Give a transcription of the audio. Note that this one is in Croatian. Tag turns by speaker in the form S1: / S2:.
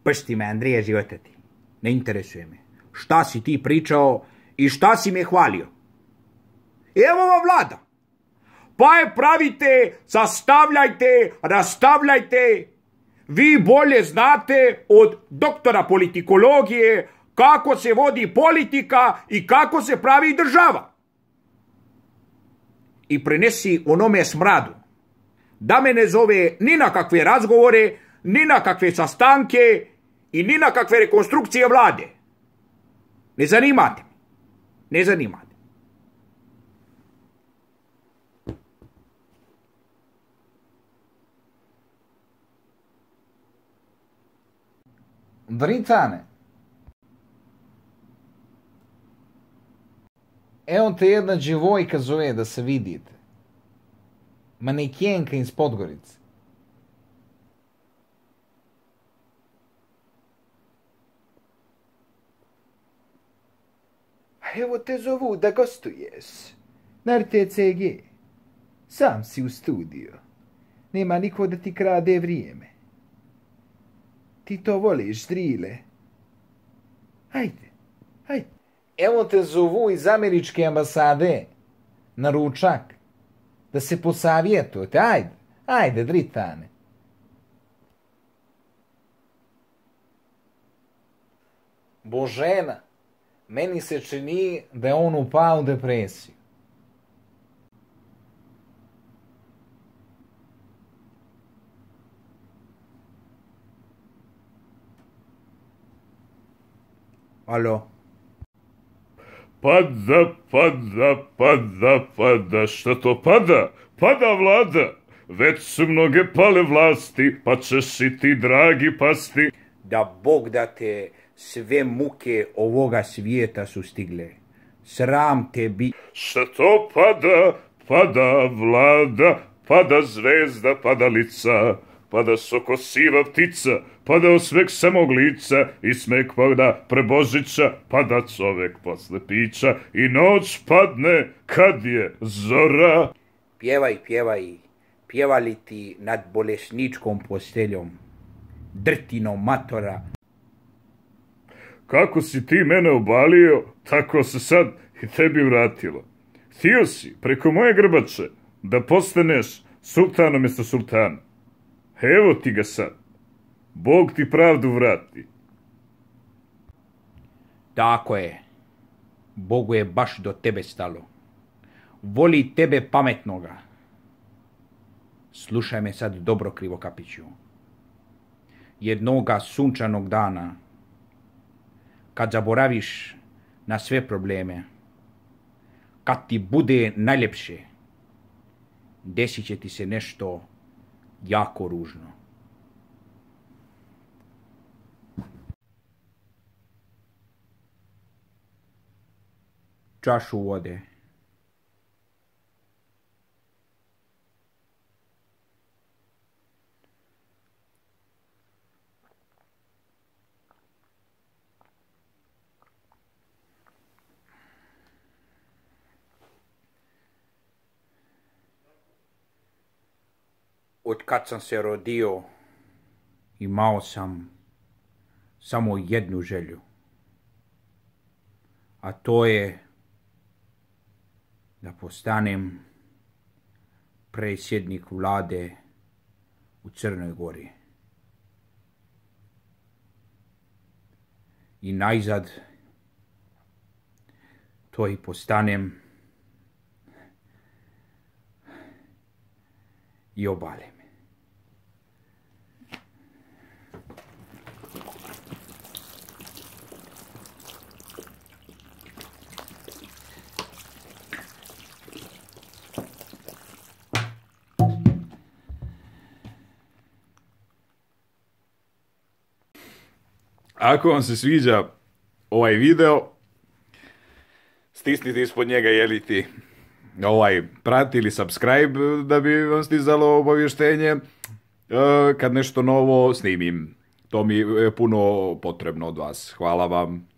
S1: Pršti me, Andrije, života ti. Ne interesuje me. Šta si ti pričao i šta si me hvalio? Evo vam vlada. Pa je pravite, sastavljajte, rastavljajte. Vi bolje znate od doktora politikologije kako se vodi politika i kako se pravi država. I prenesi onome smradu da me ne zove ni na kakve razgovore, ni na kakve sastanke i ni na kakve rekonstrukcije vlade. Ne zanimate me. Ne zanimate.
S2: Dritane, evo te jedna djevojka zove da se vidite. Manekenka iz Podgorice.
S3: Evo te zovu da gostuješ na RTCG. Sam si u studiju. Nema niko da ti krade vrijeme. Ti to voliš, Drile. Hajde, hajde.
S2: Evo te zovu iz američke ambasade na ručak. Da se posavjetujete. Ajde, ajde, Dritane. Božena, meni se čini da je on upao u depresiju.
S1: Alo?
S4: Pada, pada, pada, pada, šta to pada? Pada vlada, već su mnoge pale vlasti, pa ćeš i ti, dragi, pasti.
S1: Da Bog da te sve muke ovoga svijeta su stigle. Sram te bi...
S4: Šta to pada? Pada vlada, pada zvezda, pada lica, pada sokosiva ptica, pada osmeh samog lica i smeh pada prebožića, pada čovek posle pića i noć padne kad je zora.
S1: Pjevaj, pjevaj, pjevali ti nad bolesničkom posteljom, drtinom matora.
S4: Kako si ti mene obalio, tako se sad i tebi vratilo. Htio si preko moje grbače da postaneš sultan umjesto sultana. Evo ti ga sad. Bog ti pravdu vrati.
S1: Tako je. Bogu je baš do tebe stalo. Voli tebe pametnoga. Slušaj me sad dobro, Krivokapiću. Jednoga sunčanog dana, kad zaboraviš na sve probleme, kad ti bude najljepše, desit će ti se nešto jako ružno. Čašu vode. Od kad sam se rodio, imao sam samo jednu želju. A to je da postanem predsjednik vlade u Crnoj Gori. I najzad to i postanem i obalim.
S4: Ako vam se sviđa ovaj video, stisnite ispod njega jeliti prati ili subscribe da bi vam stizalo obavještenje kad nešto novo snimim. To mi je puno potrebno od vas. Hvala vam.